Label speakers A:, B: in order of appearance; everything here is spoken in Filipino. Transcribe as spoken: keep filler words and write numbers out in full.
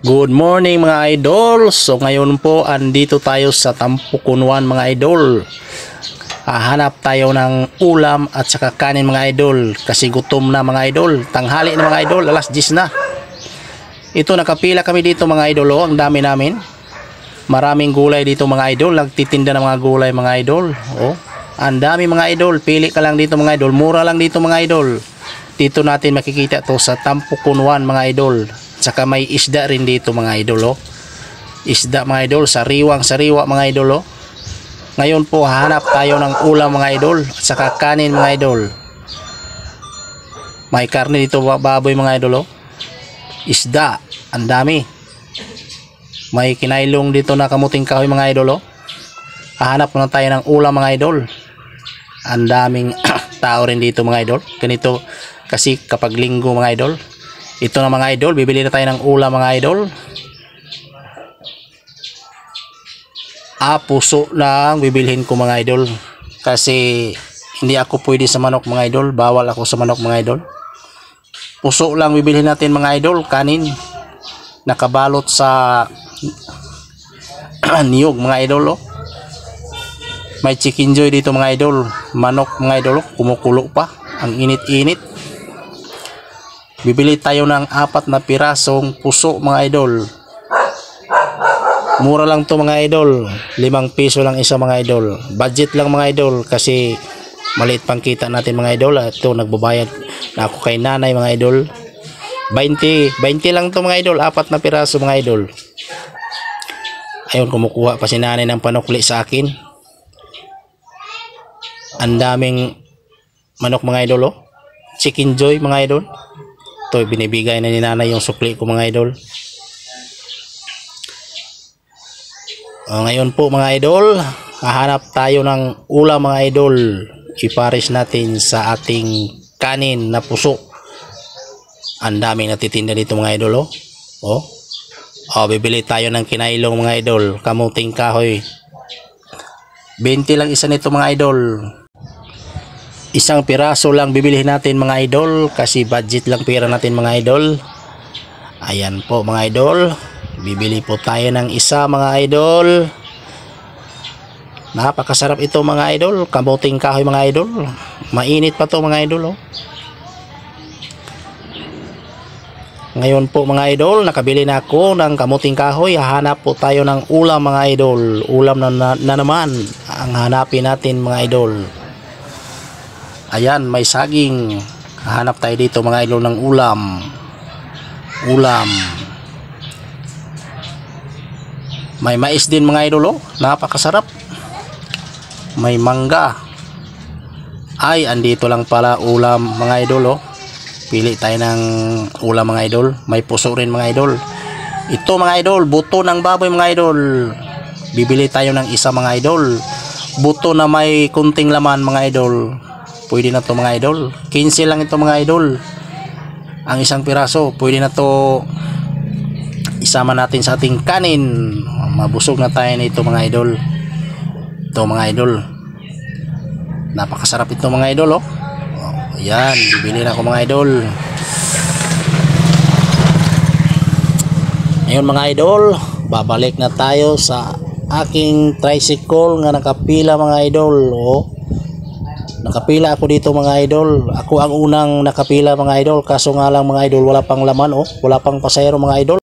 A: Good morning mga idol. So ngayon po andito tayo sa Tampukunwan mga idol. Hahanap tayo ng ulam at saka kanin mga idol kasi gutom na mga idol. Tanghali na mga idol, alas diyes na. Ito nakapila kami dito mga idol, oh, ang dami namin. Maraming gulay dito mga idol, nagtitinda ng mga gulay mga idol. Oh, ang dami mga idol, pili ka lang dito mga idol, mura lang dito mga idol. Dito natin makikita to sa Tampukunwan mga idol. Saka may isda rin dito mga idol, oh. Isda mga idol, sariwang sariwa mga idol, oh. Ngayon po hahanap tayo ng ulam mga idol, saka kanin mga idol. May karne dito baboy mga idol, oh. Isda, ang dami. May kinailong dito na kamuting kahoy mga idol, oh. Hahanap na tayo ng ulam mga idol. Ang daming tao rin dito mga idol. Ganito kasi kapag linggo mga idol. Ito na mga idol, bibili na tayo ng ulam mga idol. Ah, puso lang bibilhin ko mga idol. Kasi hindi ako pwede sa manok mga idol. Bawal ako sa manok mga idol. Puso lang bibilhin natin mga idol. Kanin. Nakabalot sa niyog mga idol, oh. May chicken joy dito mga idol. Manok mga idol, oh. Kumukulo pa. Ang init-init. Bibili tayo ng apat na pirasong puso mga idol. Mura lang to mga idol. Limang piso lang isa mga idol. Budget lang mga idol kasi maliit pang kita natin mga idol. Ito nagbabayad na ako kay nanay mga idol. twenty, twenty lang to mga idol. Apat na piraso mga idol. Ayun, kumukuha pa si nanay ng panukli sa akin. Ang daming manok mga idol, oh. Chicken joy mga idol. Ito, binibigay na ni nanay yung sukli ko mga idol. O, ngayon po mga idol, hahanap tayo ng ulam mga idol. Ipares natin sa ating kanin na puso. Ang daming natitinda dito mga idol, oh. O, o bibili tayo ng kinailong mga idol. Kamuting kahoy. twenty lang isa nito mga idol. Isang piraso lang bibilihin natin mga idol kasi budget lang pera natin mga idol. Ayan po mga idol, bibili po tayo ng isa mga idol. Napakasarap ito mga idol, kamuting kahoy mga idol. Mainit pa to mga idol, oh. Ngayon po mga idol, nakabili na ako ng kamuting kahoy. Hahanap po tayo ng ulam mga idol. Ulam na, na, na naman ang hanapin natin mga idol. Ayan, may saging. Hahanap tayo dito mga idol ng ulam. Ulam. May mais din mga idol, oh. Napakasarap. May mangga. Ay, andito lang pala ulam mga idol, oh. Pili tayo ng ulam mga idol. May puso rin mga idol. Ito mga idol, buto ng baboy mga idol. Bibili tayo ng isa mga idol. Buto na may kunting laman mga idol. Pwede na to mga idol. quince lang ito mga idol. Ang isang piraso. Pwede na to isama natin sa ating kanin. Mabusog na tayo nito mga idol. Ito mga idol. Napakasarap ito mga idol, oh. Ayan, bibili na ako mga idol. Ngayon mga idol, babalik na tayo sa aking tricycle nga nakapila mga idol, oh. Nakapila ako dito mga idol. Ako ang unang nakapila mga idol. Kaso nga lang mga idol, wala pang laman, oh. Wala pang pasahero mga idol.